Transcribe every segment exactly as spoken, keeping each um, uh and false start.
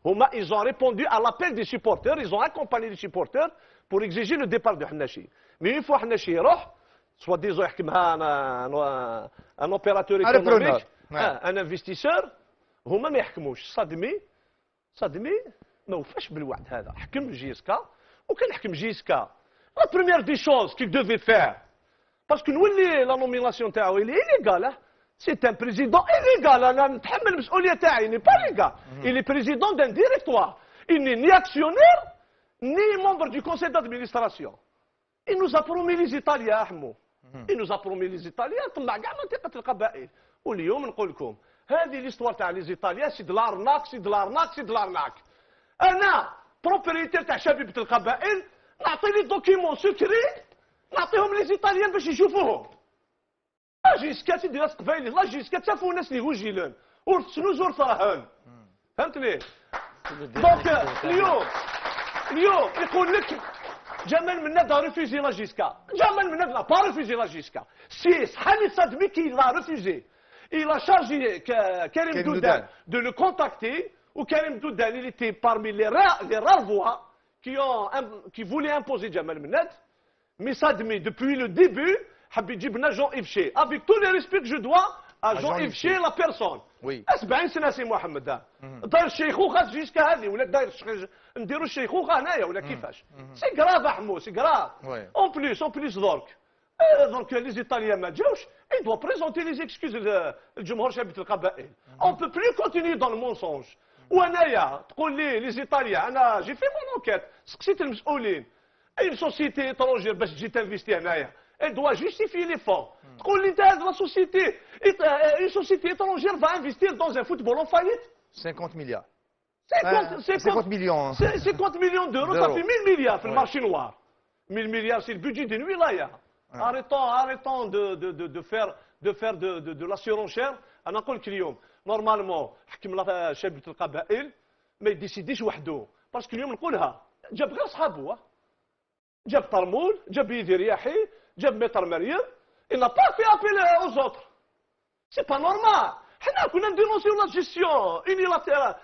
هما ils ont répondu à l'appel des supporters, ils ont accompagné les supporters pour exiger le départ de Hannachi. Mais une fois Hannachi يروح soit disons يحكمها un un opérateur économique, un investisseur, هما ما يحكموش. صدمي صدمي ما وفاش بالوعد هذا، حكم جيسكا وكان حكم جيسكا. La première des choses qu'il devait faire, parce que nous, la nomination تاعو il est illégal. C'est un président illégal. أنا نتحمل المسؤولية تاعي. Il n'est pas légal. Il est président d'un directoire. Il n'est ni actionnaire, ni membre du conseil d'administration. Il nous a promis les Italiens أحمو. Il nous a promis les Italiens طلع كاع منطقة القبائل. واليوم نقول لكم هذه ليستوار تاع لي زيطاليان سي دو لارناك سي دو لارناك سي دو لارناك. أنا بروبريتير تاع شبيبة القبائل نعطي لي دوكيمون سكري نعطيهم لي زيطاليان باش يشوفوهم. لا جيسكا سيدي ناس قبايلي، لا جيسكا تشافوا ناس اللي هوجيلان ورثنوز ورثراهن. فهمتني؟ دونك اليوم اليوم يقول لك جمال مناد a refusé la Giscard. Jamal Menad n'a pas refusé la Giscard. C'est Khalid Sadmi qui l'a refusé. Il a chargé Karim Doudan de le contacter. Ou Karim Doudan, il était parmi les rares, les rares voix qui, ont, qui voulaient imposer Jamal Menad. Mais Sadmi, depuis le début, حب يجيب agent Ifché. Avec tout le respect que je dois à Jean Ifché la personne. Oui. سبعين سنة سي محمد داير الشيخوخة جيسكا هذه ولا داير نديروا الشيخوخة هنايا ولا كيفاش؟ سي كراف احمو سي كراف. اون بليس اون بليس درك درك لي زيطاليان ما جاوش il doit présenter les excuses للجمهور شبيبة القبائل. On peut plus continuer dans le mensonge. وانايا تقول لي لي زيطاليان انا جي في مون انكيت سقسيت المسؤولين اي سوسيتي اترونجير باش تجي تنفيستي هنايا. Elle doit justifier l'effort. La société, une société étrangère va investir dans un football en faillite. cinquante milliards. cinquante millions. cinquante millions d'euros, ça fait mille milliards sur le marché noir. mille milliards, c'est le budget d'une wilaya. Arrêtons, arrêtons de, de, de, de faire, de, faire de, de, de la surenchère. أنا نقول لك اليوم نورمالمون حكم شبيبة القبائل ما يديسيديش وحده. باسكو اليوم نقولها جاب غير صحابه. جاب طرمول، جاب يدي رياحي. جاب متر مريم il n'a pas fait appel aux autres. C'est pas normal. حنا كنا ندينونسيو لا جيستيون unilatérale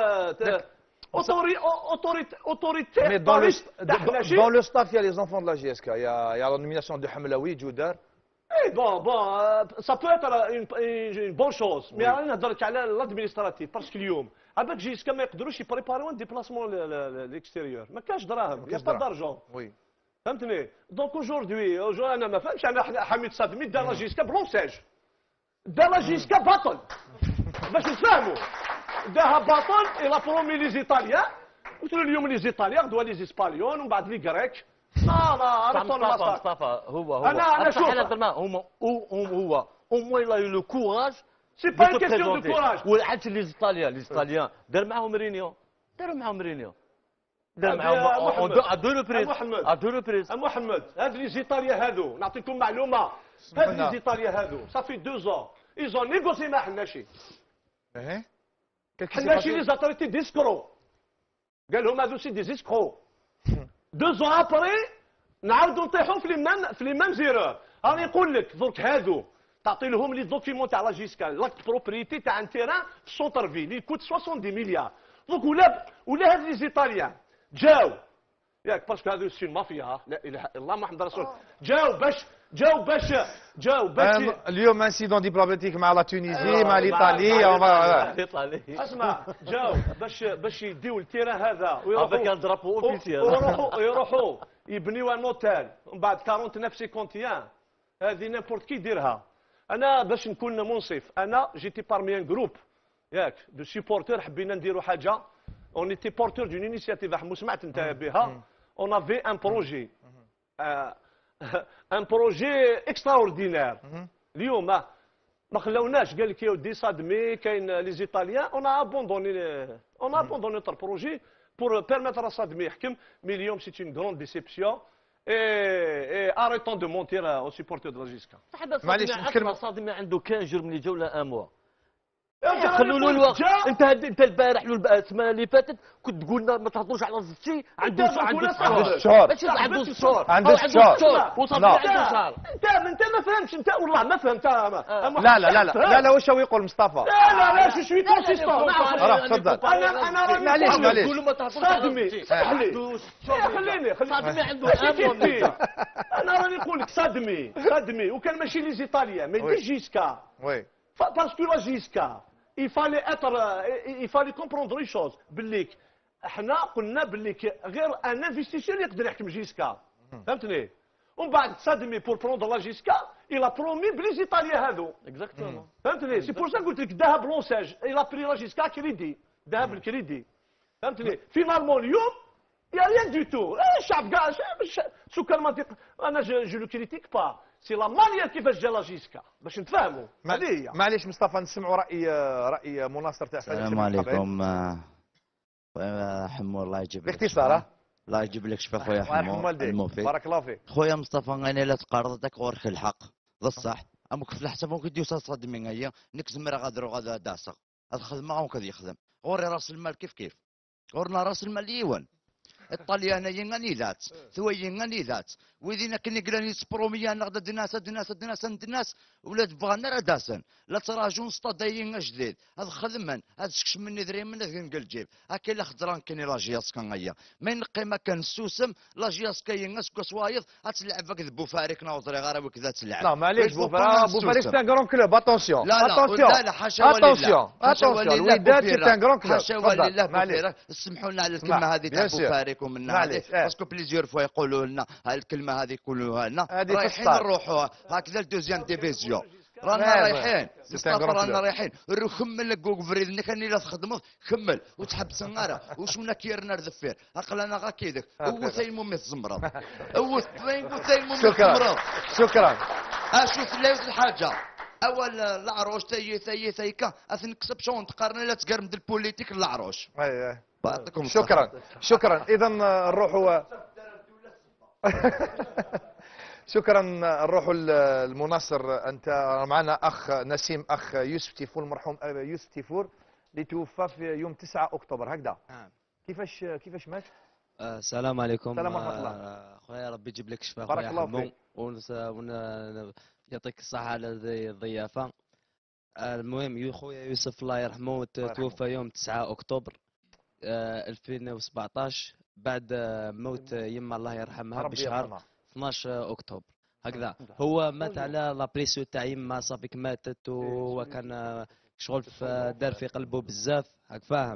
autoritaire. Mais dans le, dans le staff, il y a les enfants de la G S K. Il y a, il y a la nomination de Hamlaoui, Djoudar. Eh bon, bon, ça peut être une, une, une bonne chose. Mais أنا نهضرك على l'administratif parce que اليوم عباك جي اس كي ما يقدروش يبريباريو ان ديبلاسمون ليكستيريور. ما كاش دراهم. Il n'y a pas d'argent. Oui. فهمتني؟ دونك اوجوردي انا ما فهمتش انا حميد صادمي دار لا جيسكا بلونساج. دار لا جيسكا باطل. باش نتفاهموا. داها باطل الى برومي لي زيطاليان. قلت له اليوم لي زيطاليان دوا لي زيسبانيون ومن بعد لي غريك. لا لا انا مصطفى مصطفى هو هو انا انا شوف هما هو au moins il a eu le courage. سي با une question de courage. وحتى لي زيطاليان لي زيطاليان دار معاهم مورينيو. داروا معاهم مورينيو. دار معاهم ا دو ريبريز ا دو ريبريز. محمد هاد لي زيطاليان هادو نعطيكم معلومه. هاد لي زيطاليان هادو صافي deux ans ils ont négocié مع حناشي. ايه حناشي لي زاتوريتي ديسكرو. قال لهم هادو سي دي زيسكرو. deux ans après نعاودوا نطيحوا في لي ميم في لي ميم زيرور. راني نقول لك درك هادو تعطي لهم لي دوكيمون تاع لا جيسكا لاكت بروبريتي تاع ان تيران في السونتر فيل اللي كوت soixante-dix مليار. دونك ولا ولا هاد لي زيطاليان جاو ياك باسكو هذو سي مافيا لا اله الا الله محمد رسول جاو باش جاو باش جاو باش اليوم انسيدون دبلوماتيك مع لا تونيزي مع الايطالي. اسمع جاو باش باش يديو التيران هذا ويروحوا كان درابو اوفيسيال ويروحوا يروحوا يبنيو ان اوتيل ومن بعد أربعة وأربعين خمسين وخمسين. هذه نيمبورت كي يديرها. انا باش نكون منصف انا جيتي بارمي ان جروب ياك دو سيبورتور حبينا نديروا حاجه. On était porteur d'une initiative احمو سمعت انت بها. On avait un projet un projet extraordinaire. اليوم ما ما خلاوناش قال لك يا ودي صادمي كاين لي زيطاليان on a abandonné on a abandonné notre projet pour permettre à صادمي يحكم. Mais اليوم c'est une grande déception. et arrêtons de mentir aux supporters de la جيسكا. معليش نتكلم صادمي عنده كان جرم اللي جوله اموا خلوا له الوقت. انت انت البارح السمانه اللي فاتت كنت تقول لنا ما تهضروش على الزتي عنده عنده شهر ماشي عنده شهر عنده شهر وصافي عنده شهر. انت انت ما فهمتش انت والله ما فهمت. لا لا لا لا لا لا واش هو يقول مصطفى؟ لا لا لا شو شوي كونسيستون. راه تفضل. انا انا راني معليش معليش تقولوا ما تهضروش على صدمي الزتي. خليني خليني صدمي عنده خليني انا راني نقول لك صدمي صدمي وكان ماشي لي زيطاليان ما يديش جيسكا وي باسكو لا جيسكا il fallait être il fallait comprendre une chose باللي احنا قلنا باللي غير ان انفستيسور يقدر يحكم جيسكا فهمتني ومن بعد صدمي بور بروندر لا جيسكا il a promis بلي زيطاليان هذو اكزاكتومون فهمتني سي بور سا قلت لك ذهب لونساج il a pris لا جيسكا كريدي ذهب بالكريدي فهمتني فينالمون اليوم يا ريان دو تو الشعب كاع سكر المنطق انا جو لو كريتيك با سي لا مانيير كيفاش جا لا جيسكا باش نتفاهموا هذه هي. معليش مصطفى نسمعوا راي راي مناصر تاع فريق السلام عليكم خويا حمو الله يجيب لك باختصار الله يجيب لك شفا خويا حمو المفيد. بارك الله فيك خويا مصطفى انا لا تقارضتك ورك الحق بصح امك في الحساب ممكن ديو صاد من هي نكز مرا غادر وغادا داسق الخدمه ممكن يخدم غوري راس المال كيف كيف غورنا راس المال يوان الطليانيين غنيلات ثويين غنيلات وإذا كني قلاني سبروميا نغدا دناسة دناسة دناسة دناس ولاد بغانا راه داسن لا تراجون سطاديين جديد هذا خدمن هذا شكش مني دري من هذا نقل جيب هاكي لا خضران كني لا جياس كان غيا ما ينقي ما كان السوسم لا جياس كاين ناس كسوايض هتلعب فك بوفاريك ناوضري غير وكذا تلعب لا معليش بوفاريك بوفاريك سي ان كرون كلوب اتونسيون لا لا لا لا حاشا اتونسيون اتونسيون الوداد سي ان كرون كلوب حاشا ولله بوفاريك اسمحوا لنا على الكلمه هذه تاع بوفاريك ومنا هذه باسكو بليزيور فوا يقولوا لنا هاي الكلمه هذه يقولوها لنا رايحين نروحوا هكذا الدوزيام ديفيزيون رانا رايحين مصطفى رانا رايحين خمل لك فريد كاني لا تخدموا خمل وتحبس النار وشمنا كيرنا ردفير عقلنا غا كيدك هو ثيمو مي الزمرة هو ثيمو ثيمو مي الزمرة شكرا اشوف لا الحاجه اول العروش تي تي ثيكا اثنكسب شون تقارن لا تقرمد البوليتيك العروش اي اي شكرا شكرا اذا نروحوا شكرا نروحوا المناصر. انت معنا اخ نسيم اخ يوسف تيفور المرحوم يوسف تيفور اللي توفى في يوم تسعة اكتوبر هكذا. كيفاش كيفاش مات؟ السلام عليكم. السلام ورحمه الله. خويا ربي يجيب لك الشفاء بارك الله فيك يعطيك الصحة على الضيافة. المهم خويا يوسف الله يرحمه توفى يوم تسعة أكتوبر ألفين وسبعطاش بعد موت يما الله يرحمها بشهر اثناش أكتوبر هكذا. هو مات على لابريسيو تاع يما صافيك ماتت وكان شغل في دار في قلبه بزاف هاك فاهم.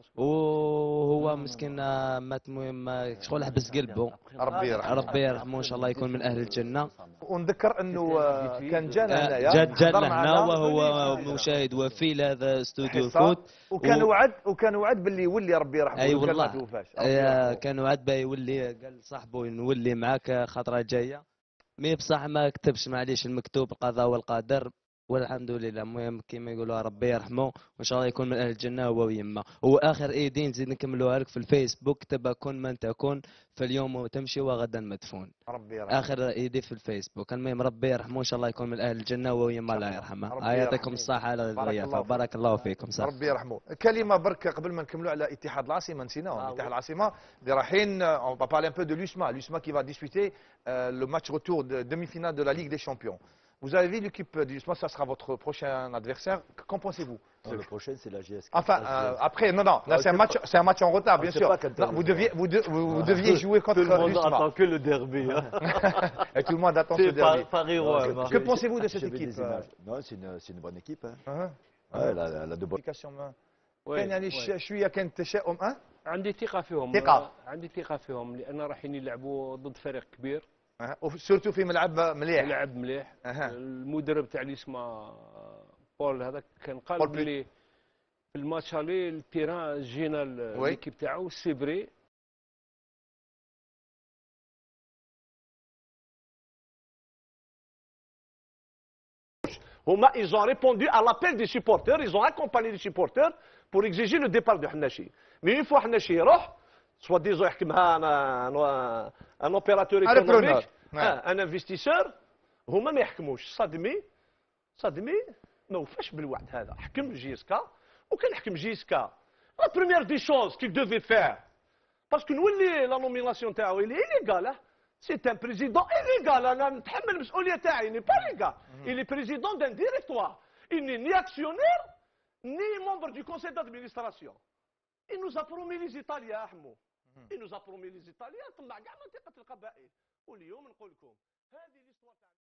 وهو مسكين مات مهم شغل حبس قلبه ربي يرحمه ربي يرحمه ان شاء الله يكون من اهل الجنه. ونذكر انه كان جانا هنايا جا جانا هنا وهو مشاهد وفي لهذا استوديو الفوت وكان و... وعد وكان وعد باللي يولي ربي يرحمه. اي والله ما توفاش. كان وعد باه يولي قال صاحبه نولي معاك خطره جايه مي بصح ما كتبش معليش المكتوب القضاء والقدر والحمد لله. المهم كيما يقولوا ربي يرحمه وان شاء الله يكون من اهل الجنه هو ويما. واخر ايدين نزيد نكملوها لك في الفيسبوك كتب كن من تكون فاليوم تمشي وغدا مدفون. ربي يرحمه. اخر ايدي في الفيسبوك. المهم ربي يرحمه ان شاء الله يكون من اهل الجنه هو ويما الله يرحمه. يعطيكم الصحه على الضيافه. بارك الله فيكم. صح. ربي يرحمه. كلمه برك قبل ما نكملوا على اتحاد العاصمه نسيناهم. آه اتحاد العاصمه اللي رايحين اون با بارلي ان بو دو لوسما لوسما كي فا ديسبوتي لو ماتش روتور ديمي فينال دو لا ليغ دي شامبيون. Vous avez vu l'équipe du U S M A, ça sera votre prochain adversaire. Qu'en pensez-vous? Le prochain, c'est la G S K. Enfin, euh, après, non, non, là, c'est un match, c'est un match en retard, bien sûr. Non, vous deviez, vous, de, vous, vous deviez jouer contre le U S M A. Tout le monde attend que le derby. Et tout le monde attend ce derby. Paris, ouais. Que pensez-vous de cette équipe? Non, c'est une, c'est une bonne équipe. Hein. Uh-huh. Ouais, elle a, elle a de bonnes. كان يعني شويه كان تشاؤم اه عندي ثقه فيهم ثقه عندي ثقه فيهم لان رايحين يلعبوا ضد فريق كبير وسورتو في ملعب مليح ملعب مليح. أه. المدرب تاع اللي اسمه بول هذاك كان قال بلي في الماتش هالي التيران جينا ليكيب تاعو سيبري هما ils ont répondu à l'appel des supporters, ils ont accompagné les supporters pour exiger le départ de Hnachi. Mais une fois Hnachi يروح soit disant يحكمها انا ان اوبيراتور ايكونوميك ان انفستيسور هما ما يحكموش. صدمي صدمي ما وفاش بالوعد هذا، حكم جيسكا وكان حكم جيسكا لا بروميير دي شوز كي دوفي فير باسكو نولي لا نوميناسيون تاعو اللي إليغال. سي ان بريزيدون إليغال، انا نتحمل المسؤوليه تاعي، ني با ليغال، il est président d'un directoire, il n'est ni actionnaire ni membre du conseil d'administration. Il nous a promis les Italiens احمو، il nous a promis les Italiens طلع كاع منطقه القبائل، واليوم نقول لكم هذه